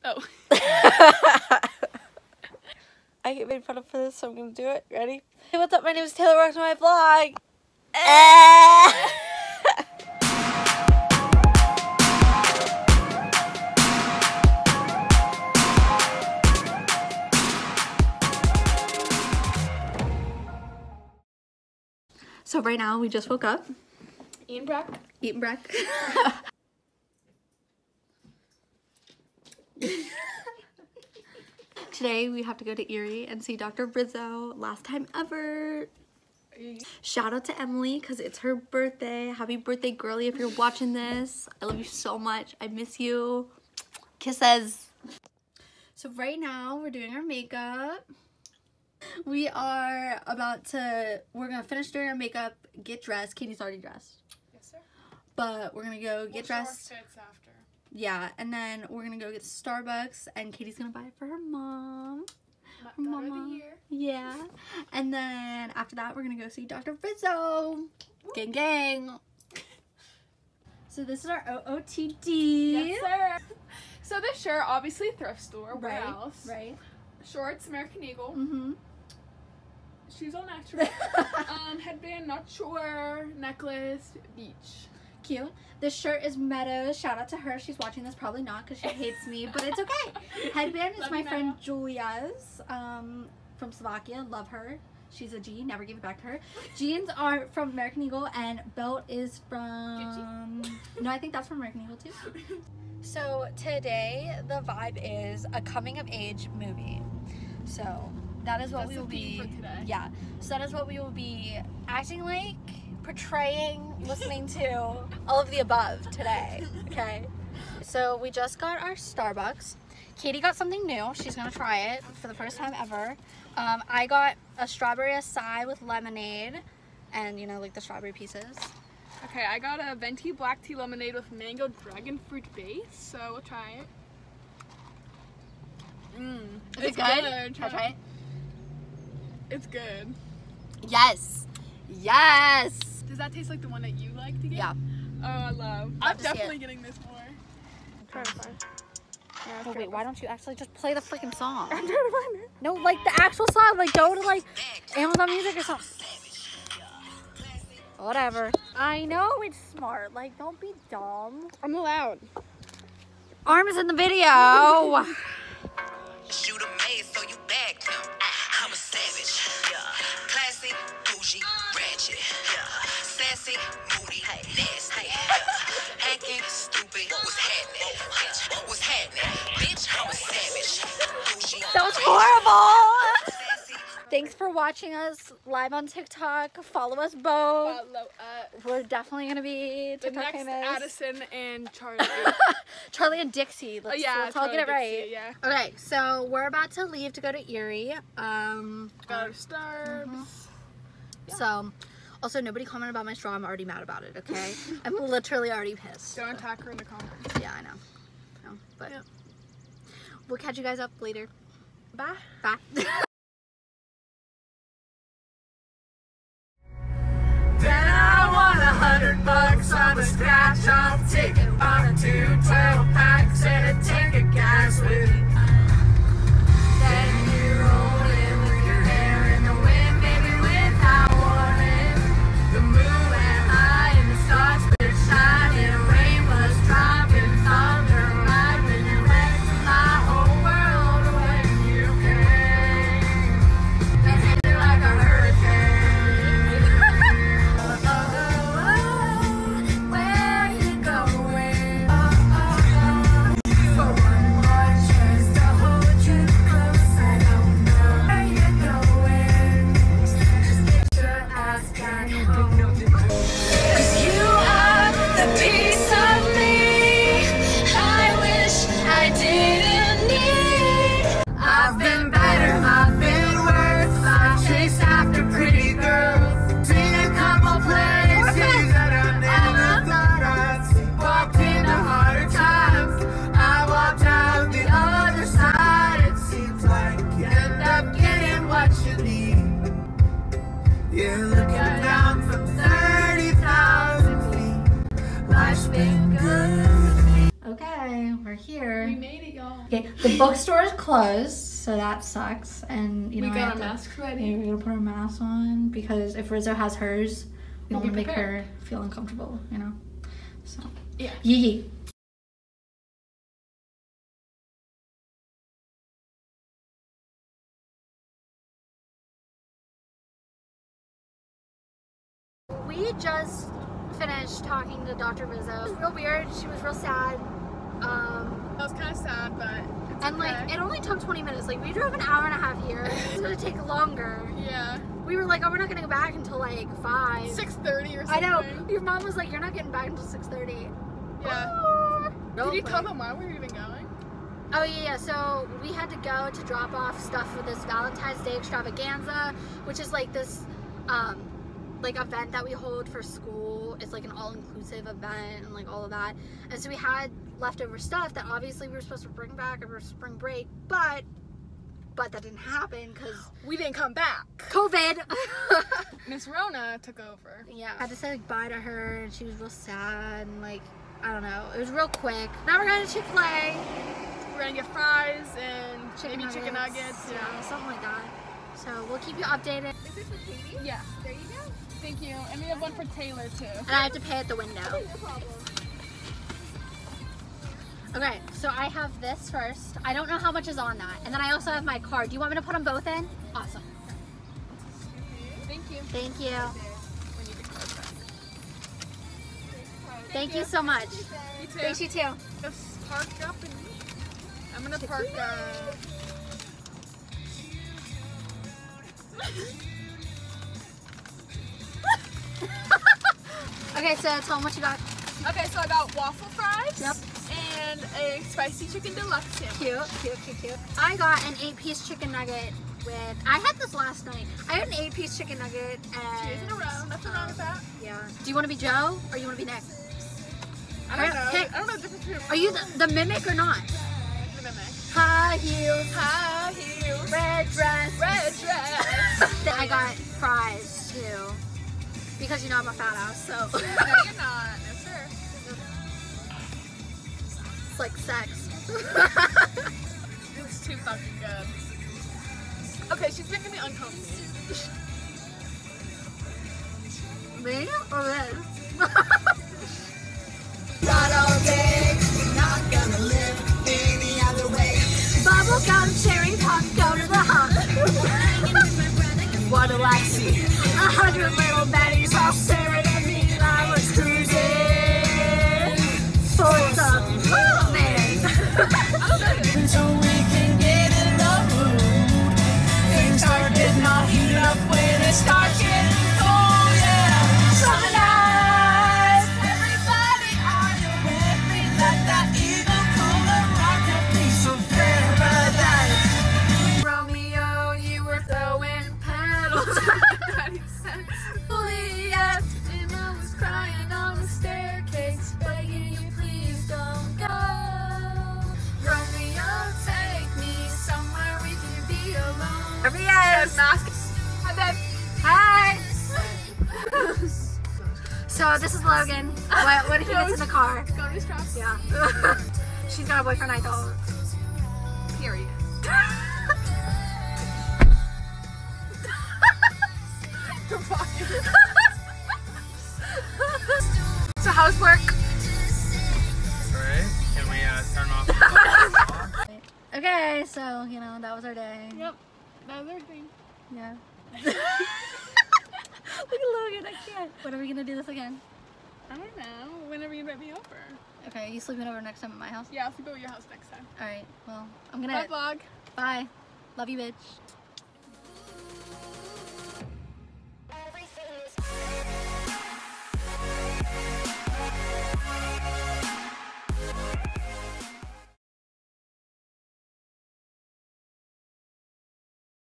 Oh. I get made fun of for this, so I'm gonna do it. Ready? Hey, what's up? My name is Taylor. Welcome to my vlog. So right now we just woke up. Eating breakfast. Eating breakfast. Today we have to go to Erie and see Dr. Rizzo. Last time ever. Shout out to Emily because it's her birthday. Happy birthday, girly, if you're watching this. I love you so much. I miss you. Kisses. So right now we're doing our makeup. We're gonna finish doing our makeup, get dressed. Katie's already dressed. Yes, sir. But we're gonna go get dressed. Fits after. Yeah, and then we're gonna go get Starbucks, and Katie's gonna buy it for her mom. Her mama. Yeah. And then after that, we're gonna go see Dr. Rizzo. Gang, gang. So this is our OOTD. Yes, sir. So this shirt, obviously thrift store. Where Right. else? Right. Shorts, American Eagle. Mm-hmm. Shoes all natural. Headband, not sure. Necklace, beach. Cute. This shirt is Meadows. Shout out to her. She's watching this. Probably not because she hates me, but it's okay. Headband is Love my you, friend Meadow. Julia's from Slovakia. Love her. She's a G. Never give it back to her. Jeans are from American Eagle, and belt is from... No, I think that's from American Eagle too. So today the vibe is a coming of age movie. So that is what That's we will the theme be. for today. Yeah. So that is what we will be acting like, portraying, listening to, all of the above today. Okay. So we just got our Starbucks. Katie got something new. She's gonna try it for the first time ever. I got a strawberry acai with lemonade, and you know, like the strawberry pieces. Okay, I got a venti black tea lemonade with mango dragon fruit base, so we'll try it. Is it good? Can I try it? It's good. Yes. Yes. Does that taste like the one that you like to get? Yeah. Oh, I love. Love I'm to see definitely it. getting this more. I'm trying to find. Yeah, Oh wait, why don't you actually just play the freaking song? I'm trying to find it. No, like the actual song. Like go to like Amazon Music or something. Whatever. I know it's smart. Like don't be dumb. I'm allowed. Arms in the video. Shoot a maid, so you bagged him. I'm a savage. Yeah. Classy, bougie, ratchet. Yeah. Sassy, moody, nasty. Yeah. Acting stupid. What's happening? Bitch, what's happening? Bitch, I'm a savage. Bougie, That was horrible. sassy. Thanks for watching us live on TikTok. Follow us both. We're definitely gonna be The TikTok next famous. Addison and Charlie. Charlie and Dixie. Let's, Yeah, let's all Charlie get it right. Dixie, yeah. Okay, so we're about to leave to go to Erie. Got our stars. So, also nobody commented about my straw. I'm already mad about it. Okay, I'm literally already pissed. Don't attack her in the comments. Yeah, I know. But Yeah. we'll catch you guys up later. Bye. Bye. Then I want $100 on a scratch off ticket on a 212 packs and a tank of gas with you. Then you roll in with your hair in the wind, baby, without warning. The moon went high and the stars were shining, rain was dropping, thunder lightning, you went to my whole world when you came. we're here. We made it, y'all. Okay, the bookstore is closed, so that sucks. And you know, We I got have our to- masks ready. Yeah, we gotta put our masks on because if Rizzo has hers, we We'll don't be want to make her prepared. feel uncomfortable, you know? So, Yeah. yee. We just finished talking to Dr. Rizzo. It was real weird. She was real sad. That was kind of sad, but it's And like, okay. it only took 20 minutes. Like, we drove an hour and a half here. It's gonna take longer. Yeah. We were like, oh, we're not gonna go back until like 5. 6:30 or I something. know. Your mom was like, you're not getting back until 6:30. Yeah. Real Did you quick. tell them why we were even going? Oh yeah, so we had to go to drop off stuff for this Valentine's Day extravaganza, which is like this like event that we hold for school. It's like an all-inclusive event and like all of that. And so we had leftover stuff that obviously we were supposed to bring back over spring break, but that didn't happen because We didn't come back. COVID. Miss Rona took over. Yeah, I had to say like bye to her, and she was real sad, and like I don't know, it was real quick. Now we're going to Chick-fil-A. We're gonna get fries and maybe chicken nuggets. yeah, something like that. So we'll keep you updated. Is this for Katie? Yeah. There you go. Thank you. And we have one for Taylor too. And I have to pay at the window. No problem. Okay, so I have this first. I don't know how much is on that. And then I also have my card. Do you want me to put them both in? Awesome. Thank you. Thank you. We need to close that. Thank you so much. You too. Thanks, you too. Just park up and I'm gonna park. Okay, so tell them what you got. Okay, so I got waffle fries. Yep. And a spicy chicken deluxe sandwich. Cute. I got an 8-piece chicken nugget with, I had this last night. I had an 8-piece chicken nugget and... 2 days in a row. Nothing wrong with that. Yeah. Do you want to be Joe or you want to be Nick? I don't know. Hey, I don't know the difference between. Are you the mimic or not? The mimic. High heels, High heels. red dress. Red dress. I got fries too. Because you know I'm a fat ass, so No, you're not. No, sir. it's like sex. It's too fucking good. Okay, she's making me uncomfortable. Me or this? Not all day, not gonna live any other way. Bubblegum, cherry pop, go to the hump. What do I see? 100 little baddies all staring at me. I was cruising for some man. So we can get in the mood. Things start getting all heated up when it starts getting cold, yeah. Summer nights, everybody, are you with me? Let that eagle cooler rock a piece of paradise. Romeo, you were throwing paddles. Juliet, Emma was crying on the staircase, begging you please don't go. Romeo, take me somewhere we can be alone. Here he is. Hi, babe. Hi. So this is Logan. When he gets in the car. Go to his truck. Yeah. She's got a boyfriend, I don't. Period. So how's work? Alright, can we turn off? Okay, so you know that was our day. Yep. That was everything. Yeah. Look at Logan, I can't. When are we gonna do this again? I don't know. Whenever you invite me over. Okay, you sleeping over next time at my house? Yeah, I'll sleep over your house next time. Alright, well, I'm gonna. Bye, vlog. Bye. Love you, bitch.